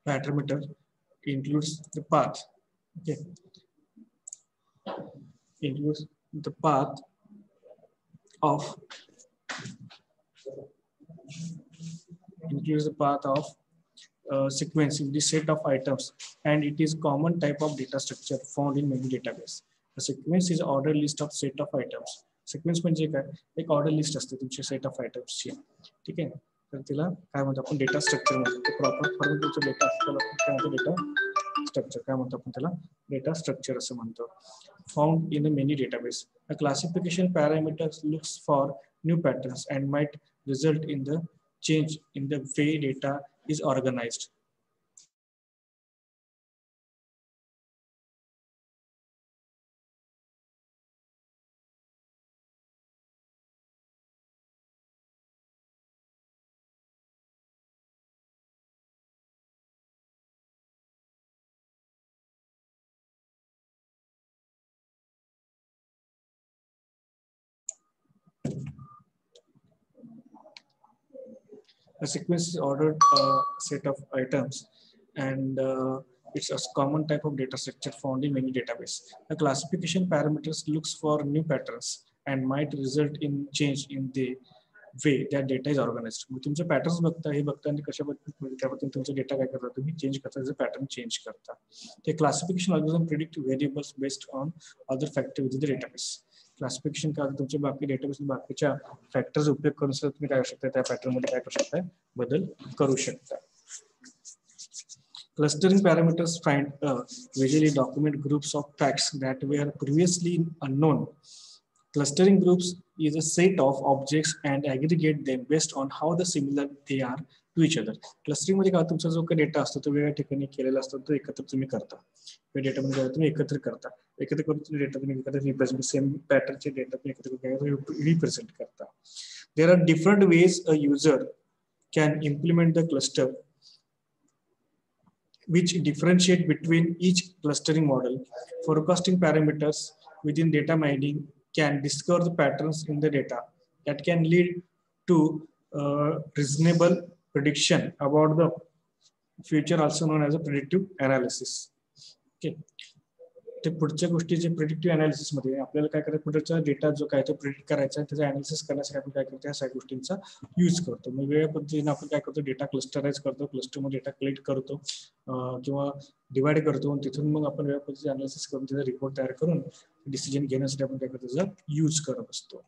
parameter includes the path. Okay, includes the path of sequence in the set of items, and it is common type of data structure found in many database. A sequence is ordered list of set of items. Sequence म्हणजे काय, एक order list असते तुमच्या set of आयटम्सची. ठीक आहे, तर तिला काय म्हणतो आपण, डेटा स्ट्रक्चर म्हणतो. प्रॉपर फॉर्म तुमचा डेटा असतो काय म्हणतो, डेटा स्ट्रक्चर काय म्हणतो आपण त्याला, डेटा स्ट्रक्चर असं म्हणतो. Found in many database. A classification parameters looks for new patterns and might result in the change in the way data is organized. A sequence is ordered set of items, and it's a common type of data structure found in many databases. The classification parameters looks for new patterns and might result in change in the way that data is organized. मग तुमचे patterns बघता, हे बघता आणि कशा पद्धतीने तुमचा data काय करता, तुम्ही चेंज करता, त्याचे पॅटर्न चेंज करता. ते classification algorithm predict variables based on other factor with the database. Classification का तुमचे बाकी डेटाबेस बाकीच्या फॅक्टर्स उपयोग करून सुद्धा तुम्ही काय करू शकता, त्या पॅटर्न मध्ये काय करू शकता, बदल करू शकता. Clustering parameters find visually document groups of facts that were previously unknown. Clustering groups is a set of objects and aggregate them based on how the similar they are to each other. Clustering मध्ये काय, तुमचा जो काही data असतो तो वेगळ्या ठिकाणी केलेला असतो, तो एकत्र तुम्ही करता. डेटा मध्ये तुम्ही एकत्र करता, एकत्र करून तुम्ही डेटा तुम्ही एकत्र रिप्रेझेंट, सेम पॅटर्नचे डेटा तुम्ही एकत्र रिप्रेझेंट करता. There are different ways a user can implement the cluster, which differentiate between each clustering model. Forecasting parameters within data mining can discover the patterns in the data that can lead to reasonable prediction about the future, also known as a predictive analysis. Okay. ते पुढच्या गोष्टीचे predictive analysis मध्ये आपल्याला काय करायचं, पुढचा data जो काय तो प्रिडिक्ट करायचा आहे, त्याचा अनालिसिस करण्यासाठी आपण काय करतो, या सगळ्या गोष्टींचा यूज करतो. मग वेगळ्या पद्धतीने आपण काय करतो, डेटा क्लस्टराइज करतो, क्लस्टरमध्ये डेटा कलेक्ट करतो किंवा डिवाइड करतो, तिथून मग आपण वेगळ्या पद्धतीने अनालिसिस करून त्याचा रिपोर्ट तयार करून डिसिजन घेण्यासाठी आपण काय करतो, त्याचा यूज करत असतो.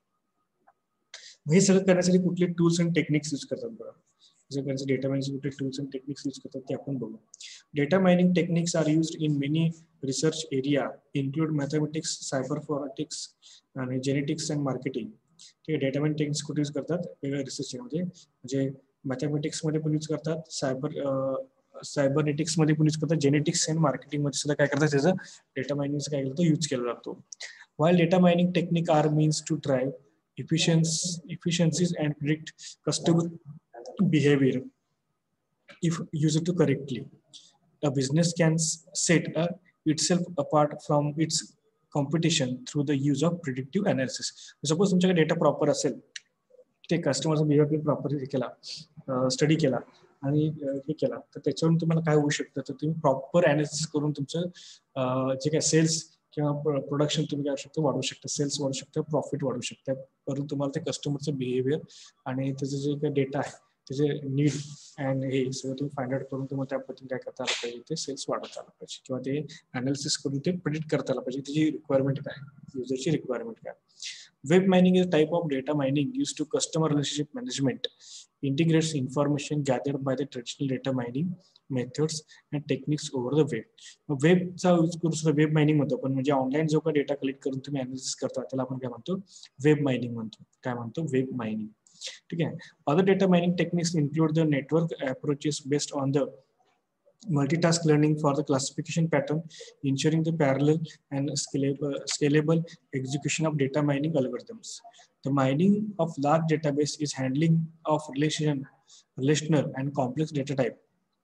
हे सगळं करण्यासाठी कुठले टूल्स अँड टेक्निक्स यूज करतात बघा, जर डेटा मायनिंग कुठले टूल्स अँड टेक्निक्स यूज करतात ते आपण बघू. Data mining techniques are used in many research area include mathematics, cyberforensics आणि genetics and marketing. ठीक आहे, डेटा मायनिंग टेक्निक्स कुठे यूज करतात, वेगळ्या रिसर्च मध्ये, म्हणजे मॅथमॅटिक्स मध्ये पण यूज करतात, सायबरनेटिक्स मध्ये पण यूज करतात, जेनेटिक्स अँड मार्केटिंग मध्ये सुद्धा काय करतात, त्याचं डेटा मायनिंगचं काय करतो, यूज केला जातो. While data mining technique are means to drive efficiencies and predict customer behavior if used to correctly, a business can set itself apart from its competition through the use of predictive analysis. Suppose तुमच्याकडे data proper असेल, ते कस्टमरचा behaviour proper केला, study केला आणि हे केला, तर त्याच्यावरून तुम्हाला काय होऊ शकतं, तर तुम्ही प्रॉपर अनालिसिस करून तुमचं जे काय सेल्स किंवा प्रोडक्शन तुम्ही काय शकता, वाढवू शकता, सेल्स वाढू शकता, प्रॉफिट वाढू शकता, करून तुम्हाला ते कस्टमरचं बिहेवियर आणि त्याचं जे काही डेटा आहे, त्याचे नीड अँड हे सगळं तुम्ही फाइंड आउट करून तुम्हाला त्या पद्धतीने काय करता आलं पाहिजे, ते सेल्स वाढवता आलं पाहिजे किंवा ते अनालिसिस करून ते प्रिडिक्ट करता आलं पाहिजे, त्याची रिक्वायरमेंट काय, युजरची रिक्वायरमेंट काय. Web mining is a type of data mining use to customer relationship management, integrates information gathered by the traditional data mining methods and techniques over the web. वेबचा यूज करून सुद्धा वेब मायनिंग म्हणतो आपण, म्हणजे online जो काही data collect करून तुम्ही अनालिसिस करता त्याला आपण काय म्हणतो, वेब मायनिंग म्हणतो. काय म्हणतो, वेब मायनिंग. ठीक आहे. Other data mining techniques include the network approaches based on the multitask learning for the classification pattern, ensuring the parallel and scalable execution of data mining algorithms. The mining of large database is handling of relational and complex data type.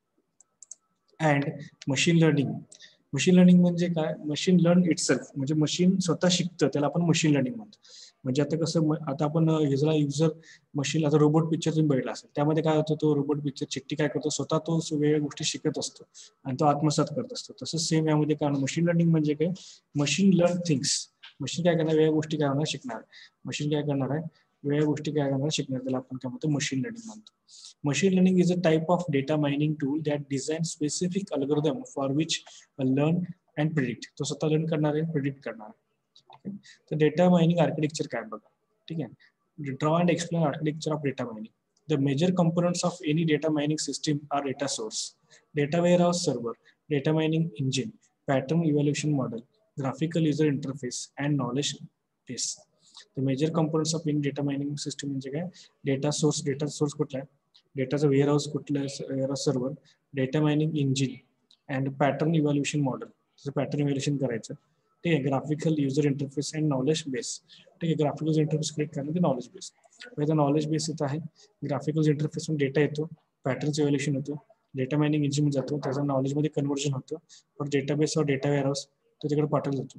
And machine learning. Machine learning म्हणजे काय, machine learn itself, म्हणजे machine स्वतः शिकतं, त्याला आपण machine learning म्हणतो. म्हणजे आता कसं आता आपण ह्याला युजर मशीन आता रोबोट पिक्चर तुम्ही बघितला असेल, त्यामध्ये काय होतं, तो रोबोट पिक्चर चिठ्ठी काय करतो, स्वतः तो वेगवेगळ्या गोष्टी शिकत असतो आणि तो आत्मसात करत असतो. तसंच सेम यामध्ये काय मशीन लर्निंग म्हणजे काय, मशीन लर्न थिंग्स. मशीन काय करणार, वेगळ्या गोष्टी काय होणार शिकणार. मशीन काय करणार आहे, वेगळ्या गोष्टी काय करणार शिकणार. त्याला आपण काय म्हणतो, मशीन लर्निंग म्हणतो. Machine learning is a type of data mining tool that designs specific algorithm for which learn and predict. तो स्वतः लर्न करणार आहे, प्रिडिक्ट करणार आहे. तर डेटा मायनिंग आर्किटेक्चर काय बघा, ठीक आहे. Draw and explain architecture of data mining. The major components of any data mining system are data source, data warehouse server, data mining engine, pattern evaluation model, graphical user interface, and knowledge base. The major components of any data mining system म्हणजे काय, data source कुठला आहे, डेटाचं warehouse कुठलं, warehouse server, data mining engine and pattern evaluation model. त्याचं pattern evaluation करायचं, ठीक आहे. Graphical user interface and knowledge base, ठीक आहे. ग्राफिकल इंटरफेस क्रिएट करणं ते नॉलेज बेस. पहिला नॉलेज बेस इथं आहे, ग्राफिकल इंटरफेसमधून डेटा येतो, पॅटर्नचं इव्हॅल्युएशन होतं, डेटा मायनिंग इंजिन जातो, त्याचं नॉलेजमध्ये कन्व्हर्जन होतं, पर डेटाबेस और डेटा वेअरहाऊस तो तिकडे पाठवला जातो,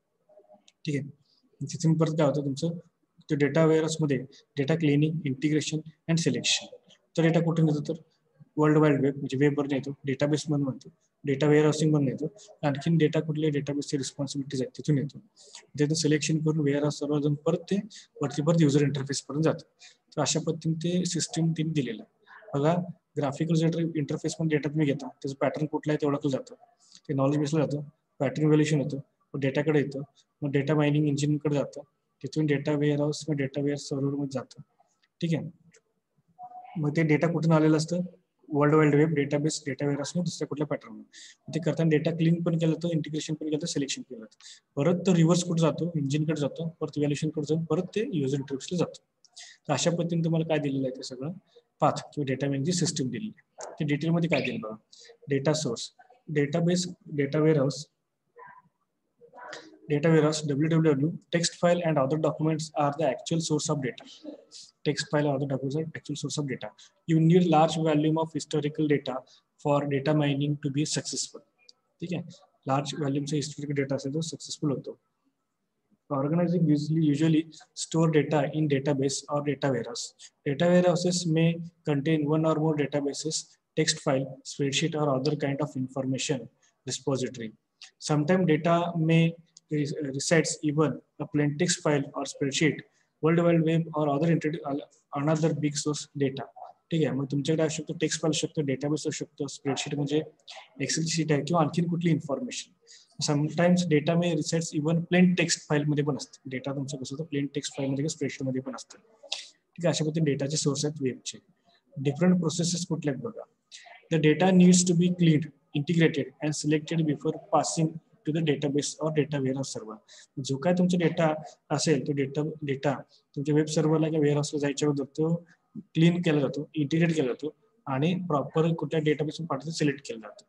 ठीक आहे. तिथून परत काय होतं तुमचं, तो डेटा वेअरहाऊसमध्ये data cleaning, integration and selection. तर डेटा कुठून येतो, तर वर्ल्ड वाईड वेब म्हणजे वेबवरून येतो, डेटाबेस म्हणून म्हणतो, डेटा वेअरहाऊसिंग म्हणून येतो. आणखीन डेटा कुठल्या डेटाबेसची रिस्पॉन्सिबिलिटीज आहेत तिथून येतो. तिथं सिलेक्शन करून वेअरहाऊस सर्व्हर जाऊन परत ते वरती परत युजर इंटरफेस पर्यंत जातं. तर अशा पद्धतीने ते सिस्टीम त्यांनी दिलेलं आहे. बघा, ग्राफिकल इंटरफेस पण डेटा तुम्ही घेता, त्याचं पॅटर्न कुठला आहे ते ओळखलं जातं, ते नॉलेज बेसला जातं, पॅटर्न व्हॅल्युएशन होतं, मग डेटाकडे येतं, मग डेटा मायनिंग इंजिनकडे जातं, तिथून डेटा वेअरहाऊस किंवा डेटा वेअर सर्व्हरमध्ये जातं, ठीक आहे. मग ते डेटा कुठून आलेलं असतं, world wide web, database, data warehouse दुसऱ्या कुठल्या पॅटर्न. ते करताना डेटा क्लीन पण केलं जातं, इंटिग्रेशन पण केलं जातं, सिलेक्शन केलं जातं. परत तो रिव्हर्स कुठे जातो, इंजिनकडे जातो, परत इव्हॅल्युएशन कडे जाऊन परत ते युजर इंटरफेसला जातं. तर अशा पद्धतीने तुम्हाला काय दिलेलं आहे, ते सगळं पाथ किंवा डेटा मॅनेजमेंट सिस्टीम दिलेली आहे. ते डिटेलमध्ये काय दिलं बघा, data source, database, data warehouse. Data warehouse, WWW, text file and other documents are the actual source of data. Text file or other documents are actual source of data. You need large volume of historical data for data mining to be successful. ठीक है, large volume से historical data से तो successful होतो. Organizing usually store data in database or data warehouse. Data warehouses may contain one or more databases, text file, spreadsheet, or other kind of information repository. Sometimes data may resides even a plain text file or spreadsheet, World Wide Web or another big source data. ठीक आहे, मग तुमच्याकडे असू शकतो text file असू शकतो, database असू शकतो, spreadsheet म्हणजे एक्सेल शीट आहे किंवा आणखीन कुठली information. Sometimes data may resides even plain text फाईलमध्ये पण असतं. डेटा तुमचं कसं होतं, प्लेन टेक्स्ट फाईलमध्ये किंवा स्प्रेडशीटमध्ये पण असतं. ठीक आहे, अशा पद्धतीने डेटाचे सोर्स आहेत वेबचे. डिफरंट प्रोसेसेस कुठल्या आहेत बघा. The data needs to be cleaned, integrated and selected before passing to the database or data warehouse server. जो काय तुमचा डेटा असेल तो डेटा तुमच्या वेब सर्व्हरला किंवा वेअरहाऊसला जायच्या अगोदर तो क्लीन केला जातो, इंटिग्रेट केला जातो आणि प्रॉपर कुठल्या डेटाबेस पाठवतो सिलेक्ट केलं जातं.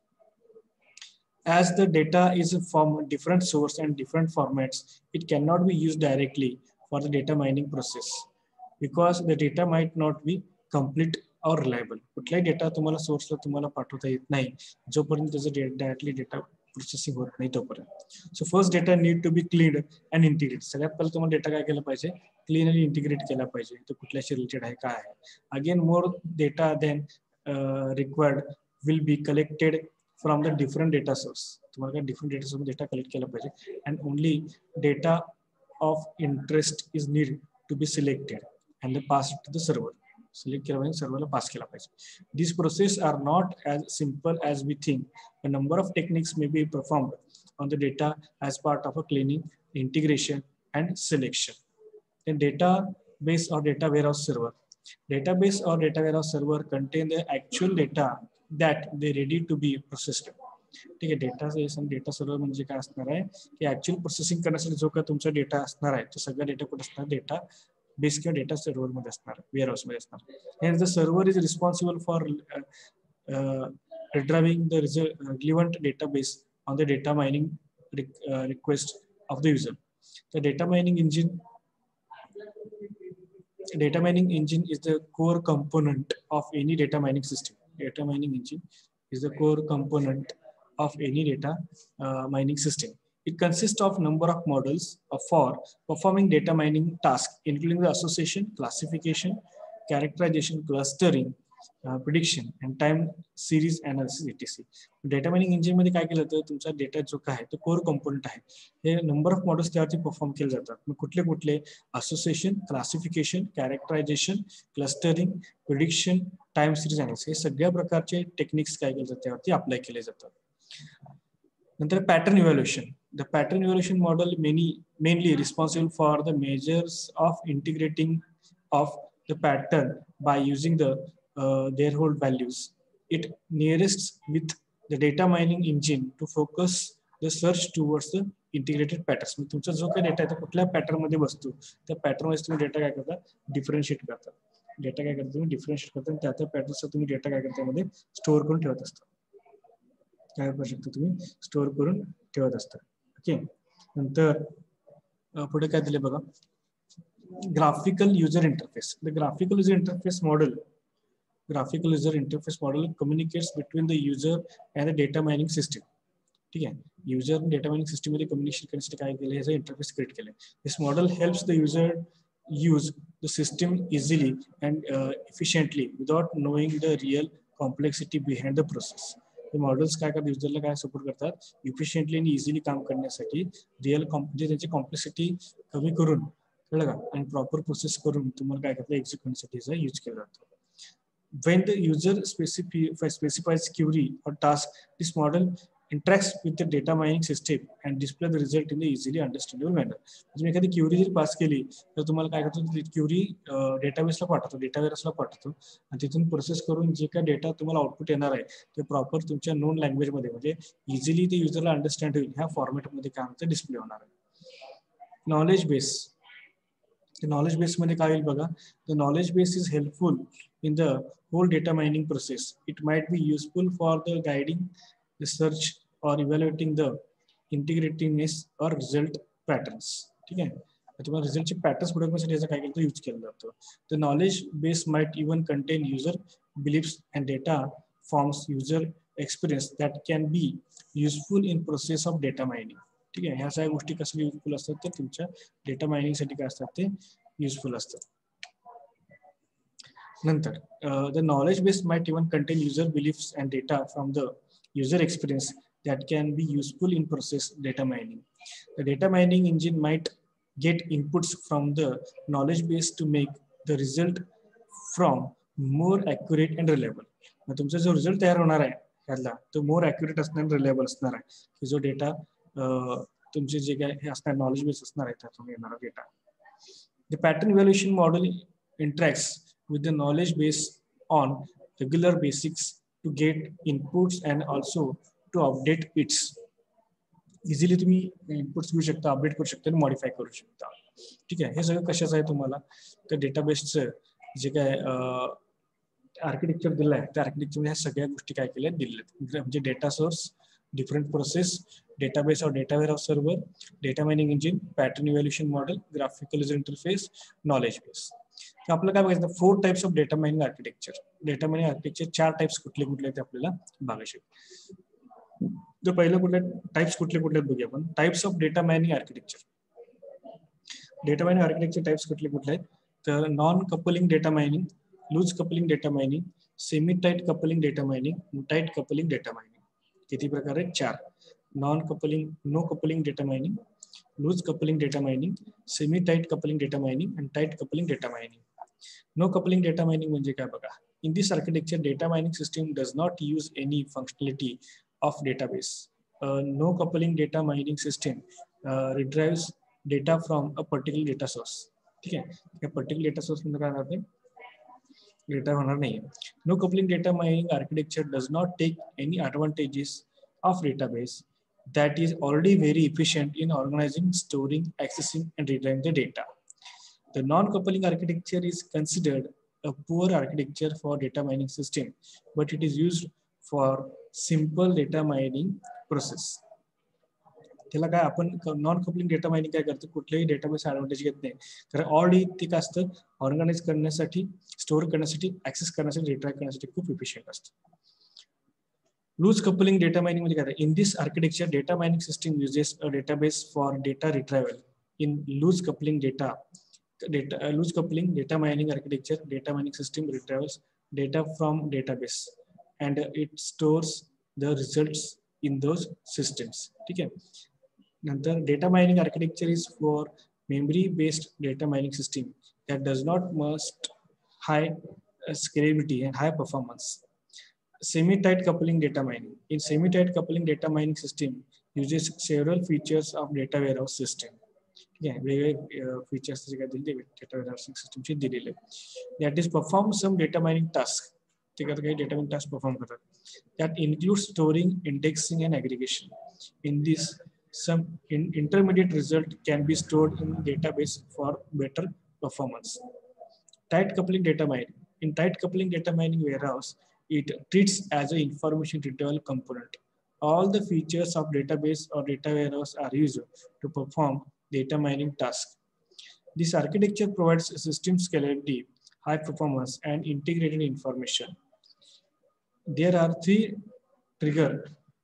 As the data is from different source and different formats, it cannot be used directly for the data mining process because the data might not be complete or reliable. कुठलाही डेटा तुम्हाला सोर्सला तुम्हाला पाठवता येत नाही जोपर्यंत त्याचं डायरेक्टली डेटा प्रोसेसिंग होत नाही तोपर्यंत. So first data need to be cleaned and integrate. सगळ्यात पहिलं तुम्हाला डेटा काय केला पाहिजे, क्लीन आणि इंटिग्रेट केला पाहिजे. तो कुठल्याशी रिलेटेड आहे, काय आहे. Again more data then required will be collected from the different data source. तुम्हाला काय different data source data collect केला पाहिजे and only data of interest is need to be selected and pass to the server. Select केला पाहिजे, सर्व्हरला पास केला पाहिजे. These processes are not as simple as we think. A number of techniques may be performed on the data as part of a cleaning, integration, and selection. Then database or data warehouse server. Database or data warehouse server contain the actual data that they ready to be processed. ठीक आहे, data server म्हणजे काय असणार आहे की actual processing करण्यासाठी जो काय तुमचा डेटा असणार आहे तो सगळा डेटा कुठे असणार, डेटा बेस किंवा डेटा सर्व्हर मध्ये असणार, वेअरहाऊस मध्ये असणार. Hence the server is responsible for retrieving the relevant database on the data mining request of the user. The data mining engine is the core component of any data mining system. Data mining engine is the core component of any data mining system. It consists of number of models for performing data mining tasks, including the association, classification, characterization, clustering, prediction, and time series analysis etc. Data mining engine मध्ये काय केलं जातं, तुमचा data जो काय आहे तो core component आहे, हे नंबर ऑफ मॉडेल्स त्यावरती परफॉर्म केले जातात. मग कुठले कुठले association, classification, characterization, clustering, prediction, time series analysis, हे सगळ्या प्रकारचे टेक्निक्स काय केले जातात त्यावरती अप्लाय केले जातात. नंतर pattern evaluation. The pattern evaluation model mainly responsible for the measures of integrating of the pattern by using the their hold values. It nearest with the data mining engine to focus the search towards the integrated patterns. म्हणजे तुमचा जो काही data आहे तो कुठल्या pattern मध्ये बसतो, त्या पॅटर्न मध्ये तुम्ही डेटा काय करता, डिफरन्शिएट करता. डेटा काय करता तुम्ही डिफरन्शिएट करता आणि त्या पॅटर्नचा तुम्ही डेटा काय करता मध्ये स्टोअर करून ठेवत असता. काय करू शकता तुम्ही स्टोअर करून ठेवत असता. ओके. नंतर पुढे काय दिले बघा, graphical user interface. The graphical user interface model, graphical user interface model communicates between the user and the data mining system. ठीक आहे, युजर डेटा मायनिंग सिस्टम मध्ये कम्युनिकेशन करण्यासाठी काय केलं, ह्याचा इंटरफेस क्रिएट केलं. This model helps the user use the system easily and efficiently without knowing the real complexity behind the process. हे models काय करतात, युजरला काय सपोर्ट करतात, इफिशियंटली आणि इझिली काम करण्यासाठी रिअल त्यांची कॉम्प्लेक्सिटी कमी करून, कळलं का, आणि प्रॉपर प्रोसेस करून तुम्हाला काय करतात एक्झिक्यूट करण्यासाठी यूज केला जातो. When the user specifies query or task, this model interacts with the data mining system and display the result in the easily understandable manner. तुम्ही एखादी क्युरी जर पास केली तर तुम्हाला काय करतो, क्युरी डेटाबेसला पाठवतो, डेटावेअर्सला पाठवतो आणि तिथून प्रोसेस करून जे काय डेटा तुम्हाला आउटपुट येणार आहे ते प्रॉपर तुमच्या नोन लँग्वेजमध्ये म्हणजे इझिली ते युजरला अंडरस्टँड होईल ह्या फॉर्मॅटमध्ये काय होतं डिस्प्ले होणार आहे. Knowledge base. नॉलेज बेस मध्ये काय होईल बघा, the knowledge base is helpful in the whole data mining process. It might be useful for the guiding the search or evaluating the integrityness or result patterns. ठीक आहे, तुम्हाला रिझल्टचे patterns पुढे याचा काय केलं यूज केला जातो. The knowledge base might even contain user beliefs and data forms user experience that can be useful in process of data mining. ठीक आहे, ह्या सगळ्या गोष्टी कसं युजफुल असतात तर तुमच्या डेटा मायनिंगसाठी काय असतात ते युजफुल असतात. Nantar, the knowledge base might even contain user beliefs and data from the user experience that can be useful in process data mining. The data mining engine might get inputs from the knowledge base to make the result from more accurate and reliable. मग तुमचा जो result तयार होणार आहे ह्याला तो मोर accurate असणार आणि reliable असणार आहे, की जो डेटा तुमचे जे काय हे असणार नॉलेज बेस असणार आहे त्यातून येणारा data. The pattern evaluation model interacts with the knowledge base on regular basis to get inputs and also to update its. Easily तुम्ही इनपुट्स घेऊ शकता, अपडेट करू शकता आणि मॉडिफाय करू शकता. ठीक आहे, हे सगळं कशाचं आहे तुम्हाला तर डेटाबेसचं जे काय आर्किटेक्चर दिलं आहे त्या आर्किटेक्चरमध्ये ह्या सगळ्या गोष्टी काय केल्या दिलेल्या, म्हणजे data source, different process, database or data warehouse server, data mining engine, pattern evaluation model, graphical user interface, knowledge base. तर आपल्याला काय बघायचं, 4 types of data mining architecture. Data mining architecture 4 types कुठले कुठले ते आपल्याला बघायचे. तर पहिलं कुठले टाइप्स कुठले कुठले बघूया आपण. Types of data mining architecture. Data mining architecture types कुठले कुठले आहेत तर non coupling data mining, loose coupling data mining, semi tight coupling data mining, tight coupling data mining. किती प्रकार आहेत? 4. Non coupling, no coupling data mining, loose coupling data mining, semi tight coupling data mining आणि tight coupling data mining. No coupling data mining म्हणजे काय बघा, in this architecture data mining system does not use any functionality of database. No coupling data mining system retrieves data from a particular data source. ठीक आहे, या particular data source मध्ये काय होणार नाही, डेटा होणार नाही. No coupling data mining architecture does not take any advantages of database that is already very efficient in organizing, storing, accessing, and retrieving the data. The non-coupling architecture is considered a poor architecture for data mining system, but it is used for simple data mining process. त्याला काय आपण non coupling data mining काय करतो, कुठल्याही database advantage घेत नाही, तर already ते काय असतं ऑर्गनाइज करण्यासाठी, स्टोअर करण्यासाठी, ऍक्सेस करण्यासाठी, रिट्राइव्ह करण्यासाठी खूप इफिशियंट असतं. लूज कपलिंग डेटा माइनिंग म्हणजे काय in this architecture data mining system uses a database for data retrieval in loose coupling lose coupling data mining architecture data mining system retrieves data from database and it stores the results in those systems. ठीक है. नंतर data mining architecture is for memory based data mining system that does not must high scalability and high performance. Semi-tight coupling data mining. In semi-tight coupling data mining system uses several features of data warehouse system. ठीक आहे, वेगवेगळे features जे काय दिले data warehousing सिस्टमचे दिलेले that is perform some data mining task ते काही data mining task perform करतात that include storing indexing and aggregation in this some intermediate result can be stored in database for better performance. Tight coupling data mining. In tight coupling data mining warehouse, it treats as an information retrieval component. All the features of database or data warehouse are used to perform data mining tasks. This architecture provides system scalability, high performance, and integrated information. There are three trigger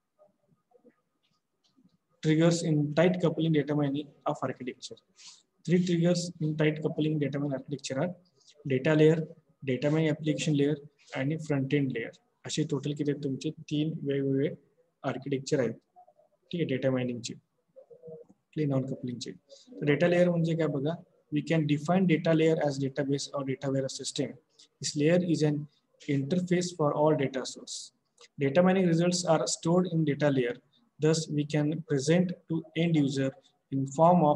triggers in tight coupling data mining of architecture. Three triggers in tight coupling data mining architecture are data layer, data mining application layer, आणि front end layer असे total किती तुमचे तीन वेगवेगळे architecture आहेत. ठीक आहे data मायनिंगचे नॉन कपलिंगचे. डेटा लेअर म्हणजे काय बघा we can define data layer as database or data warehouse system. This layer is an interface for all data source. Data mining results are stored in data layer. Thus, we can present to end user in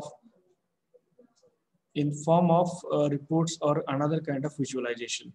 form of reports or another kind of visualization.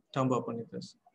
थांबू आपण इथंच.